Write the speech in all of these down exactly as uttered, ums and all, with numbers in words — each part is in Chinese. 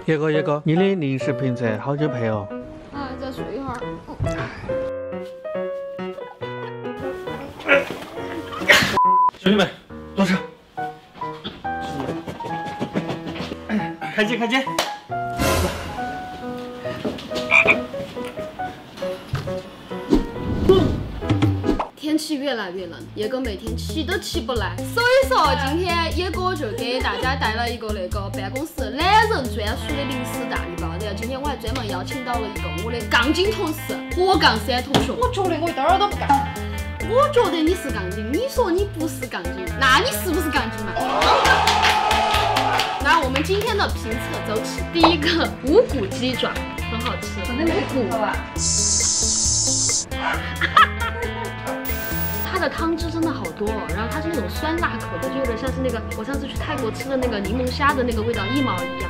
野哥，野哥，你的零食评测好久配哦。 啊，再睡一会儿。 兄弟们，坐车。开机，开机。 天气越来越冷，野哥每天起都起不来，所以说今天野哥就给大家带了一个那个办公室懒人专属的零食大礼包。然后今天我还专门邀请到了一个我的杠精同事火杠三同学。 我觉得我一点儿都不杠。 我觉得你是杠精，你说你不是杠精，那你是不是杠精嘛？那我们今天的评测走起，第一个无骨鸡爪，很好吃， 真的没骨啊。 它的汤汁真的好多哦，然后它是那种酸辣口的，就有点像是那个我上次去泰国吃的那个柠檬虾的那个味道一毛一样。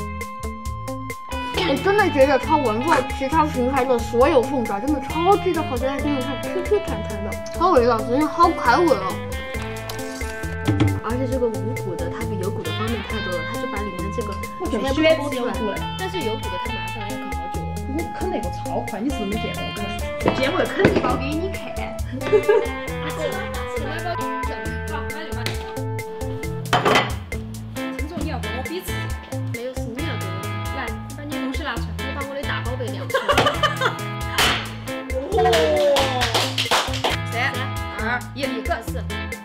我真的觉得超闻过其他平台的所有凤爪，真的超级的好吃，给你看 Q Q 弹弹的，好味道，真的好开胃哦。而且这个无骨的，它比有骨的方便太多了，它就把里面的这个我就喜欢吃有骨的， 但是有骨的太麻烦了，要啃好久。 我啃那个超快，你是不是没见过？我啃，今天我要啃一包给你看。好，买就买。听说你要跟我比吃， 没有，是你要跟我。来，把你的东西拿出来，我把我的大宝贝亮出来。 哦，三二一，立刻是。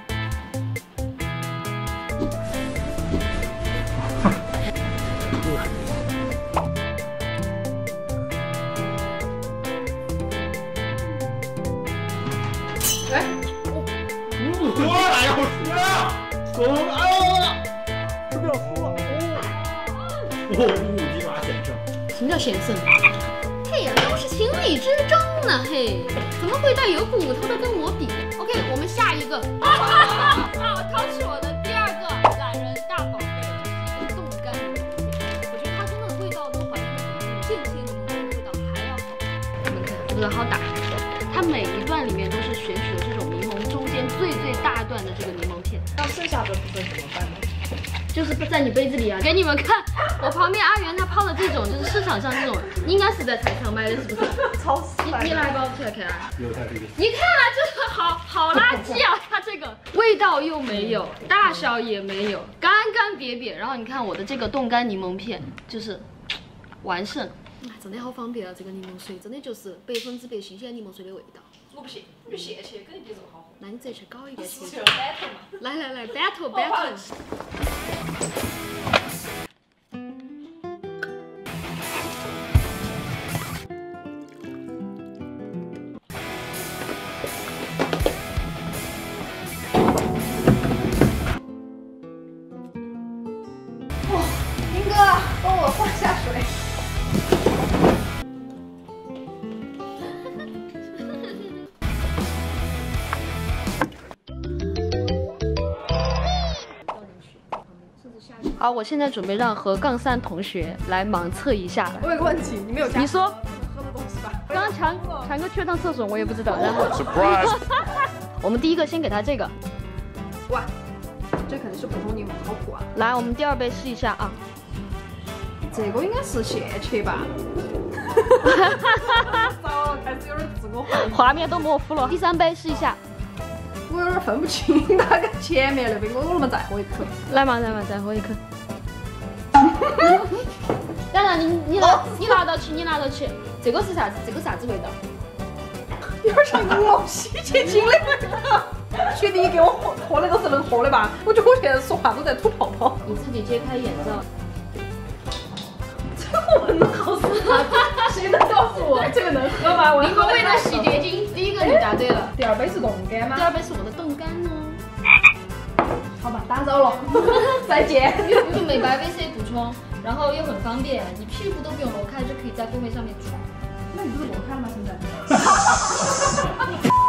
哎， 我哪有输了？我啊，是不是要输了？哦，无骨鸡爪先生。 什么叫先生？嘿呀，都是情理之中呢，嘿，怎么会带有骨头的跟我比 ？OK， 我们下一个。好，掏出我的第二个懒人大宝贝，这是一个冻干柠檬片。我觉得它真的味道都还原的比那种间歇柠檬片的味道还要好。你们看，是不是好打？它每一段里面都是选取了这种柠檬中间最最大段的这个柠檬片。 那剩下的部分怎么办呢？ 就是在你杯子里啊，给你们看，我旁边阿元他泡的这种，就是市场上这种，应该是在台上卖的，是不是？ 超市你你来包出来看啊！ 有在这里。 你看啊，这个好好垃圾啊！它这个味道又没有，大小也没有，干干瘪瘪。然后你看我的这个冻干柠檬片，就是完胜。真的好方便啊！这个柠檬水真的就是百分之百新鲜柠檬水的味道。 我不信，你就谢去，肯定比这个好喝。 那你再去搞一个去。 是battle嘛？ 来来来 ，battle battle。 哇，林哥，帮我换下水。 好，我现在准备让何杠三同学来盲测一下。 我有个问题，你没有加？ 你说。 喝的东西吧。 刚刚强强哥去了趟厕所，我也不知道。然后 surprise， 我们第一个先给他这个。 哇，这肯定是普通柠檬，好苦啊！ 来，我们第二杯试一下啊。 这个应该是现切吧？糟了，开始有点自我怀疑。 画面都模糊了。第三杯试一下。 我有点分不清哪个前面那杯，我能不能再喝一口？ 来嘛，来嘛，再喝一口。当然，你你拿你拿到起，你拿到起。这个是啥子？这个啥子味道？ 有点像柠檬洗洁精的味道。确定你给我喝喝的都是能喝的吧？我觉得我现在说话都在吐泡泡。 你自己揭开眼罩。 这个我能告诉他？谁能告诉我这个能喝吗？ 柠檬味的洗洁精，第一个你答对了。 第二杯是冻干吗？ 第二杯是我的冻干哦。 好吧，打扰了，再见。 就美白 V C 补充，然后又很方便，你屁股都不用挪开就可以在后面上面穿。 那你不是挪开了吗？现在？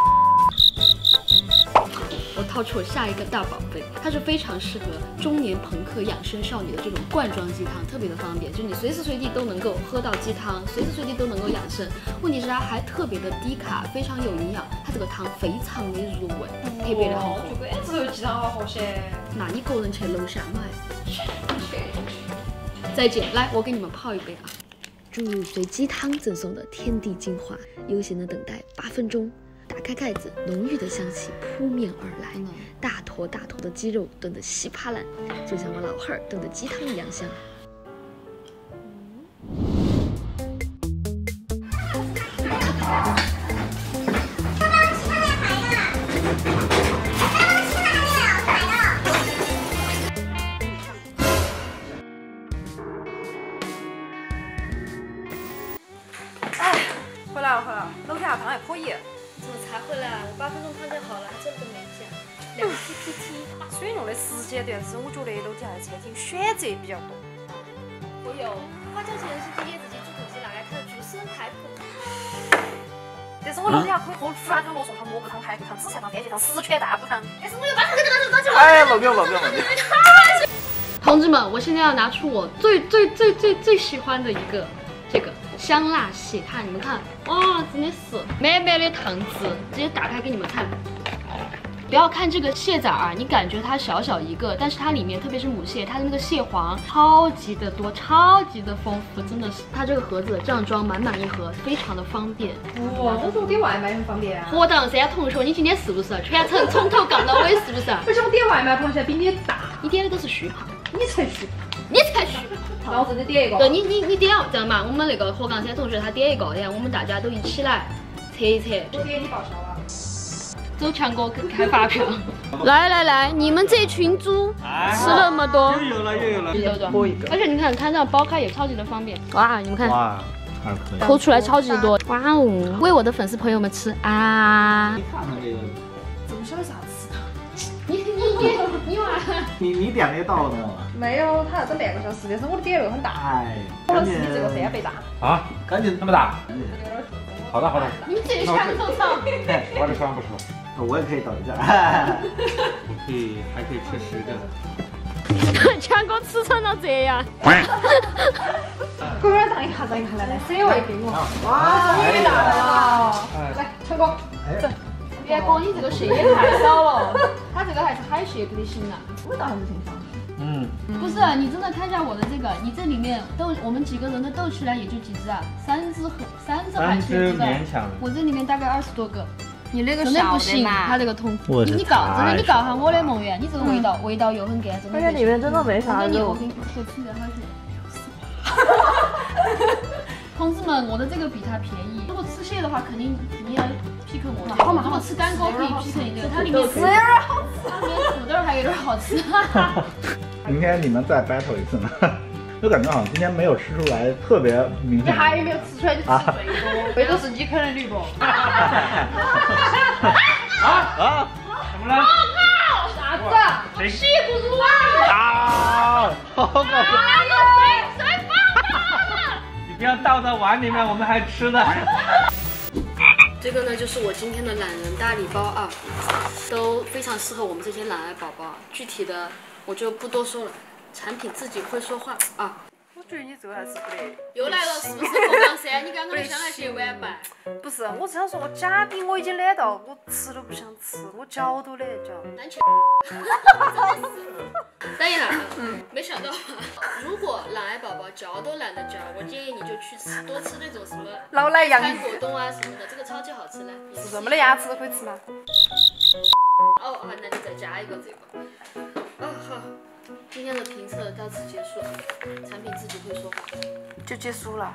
我掏出我下一个大宝贝，它是非常适合中年朋克养生少女的这种罐装鸡汤，特别的方便，就你随时随地都能够喝到鸡汤，随时随地都能够养生。问题是它还特别的低卡，非常有营养，它这个汤非常的入味，特别的好喝。 就跟只有鸡汤好喝些。 那你个人去楼下买。 再见。来，我给你们泡一杯啊。注入随鸡汤赠送的天地精华，悠闲的等待八分钟。打开盖子，浓郁的香气扑面而来，嗯、大坨大坨的鸡肉炖得稀巴烂，就像我老汉儿炖的鸡汤一样香。 哎，回来了，回来了，楼底下汤还可以。 怎么才回来？我八分钟汤就好了，还这么多没讲。两 P P T。 所以用的时间段是，我觉得楼底下的餐厅选择比较多。 我有花椒鸡、人参鸡、椰子鸡、猪肚鸡、辣盖汤、竹笋排骨。 但是我楼底下可以喝fru汤、罗宋汤、萝卜汤、排骨汤、紫菜汤、番茄汤、十全大补汤。 但是我又把这个拿走拿走了。 哎，老表老表老表。 同志们，我现在要拿出我最最最最最喜欢的一个这个。 香辣蟹，看你们看，哇，真的是满满的汤汁，直接打开给你们看。不要看这个蟹仔啊，你感觉它小小一个，但是它里面特别是母蟹，它的那个蟹黄超级的多，超级的丰富，真的是。它这个盒子这样装满满一盒，非常的方便。 哇，这种点外卖很方便啊。 活当三同学，你今天是不是全程从头杠到尾，是不是？ 而且我点外卖螃蟹比你大， 你点的都是虚胖， 你才虚。 你才虚， 那我直接点一个。 对你，你你点这样嘛？我们那个何杠三同学他点一个，然后我们大家都一起来测一测。 我给你报销了。 走，强哥开发票。来来来，你们这群猪吃那么多， 又有了又有了， 对对对。而且你看，它这样剥开也超级的方便。哇，你们看， 哇，还可以。 抠出来超级多。哇哦，为我的粉丝朋友们吃啊！ 你看看这个， 怎么晓得啥吃的？ 你你你你娃。 你你点那个到了没有啊？ 没有，他要等半个小时，但是我的点肉很大， 哎， 可能是你这个三倍大。 啊，赶紧那么大。好的好的。 你们自己尝尝尝。 哎，我这吃完不吃了，我也可以等一下。可以，还可以吃十个。 强哥吃成了这样。 给我让一下，让一下，来来，这位给我。哇，终于拿来了。来，强哥，走。 别哥，你这个蟹也太少了，它这个还是海蟹不得行啊。 味道还是挺香的。 嗯， 不是，你真的看一下我的这个，你这里面豆，我们几个人的豆出来也就几只啊，三只和三只海蟹，对不对？我这里面大概二十多个， 你那个真的不行，它这个桶，你你告，真的你告下我的梦圆，你这个味道味道又很干，真的。 而且里面真的没啥肉。 我给你说吃的好些。同志们，我的这个比它便宜，如果吃蟹的话，肯定你要 pick 我的。好嘛，如果吃干锅可以 pick 一个，它里面土豆儿好吃，它里面土豆还有点好吃。 明天你们再 battle 一次呢？就感觉好像今天没有吃出来特别明显。 你还有没有吃出来？就吃最多，最多是你可能吕布。 啊啊！怎么了？ 我靠！ 啥子？ 谁？ 屁股乳啊！ 啊！好搞笑！ 谁谁放的？ 你不要倒在碗里面，我们还吃的。 这个呢，就是我今天的懒人大礼包啊，都非常适合我们这些懒癌宝宝。具体的我就不多说了，产品自己会说话啊。 我觉得你这个还是不得。 又来了，是不是后杠三？你刚刚的香辣蟹晚饭？ 不是，我只想说，我假饼我已经懒到我吃都不想吃，我嚼都懒得嚼。 难吃。等一下，嗯，没想到，如果懒癌宝宝嚼都懒得嚼，我建议你就去吃多吃那种什么老奶羊干果冻啊什么的，这个超级好吃嘞。 是这么的牙齿都可以吃吗？ 哦，好，那你再加一个这个。啊，好，今天的评测到此结束，产品自己会说话， 就结束了。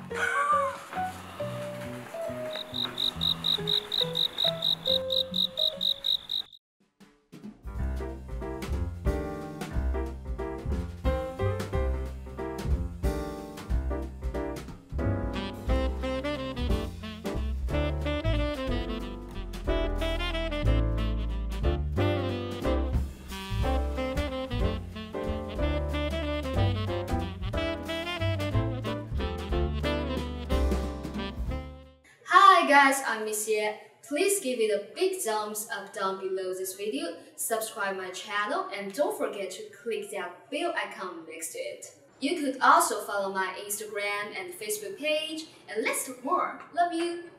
Hi guys, I'm Miss Ye. Please give it a big thumbs up down below this video, subscribe my channel, and don't forget to click that bell icon next to it. You could also follow my Instagram and Facebook page, and let's talk more. Love you!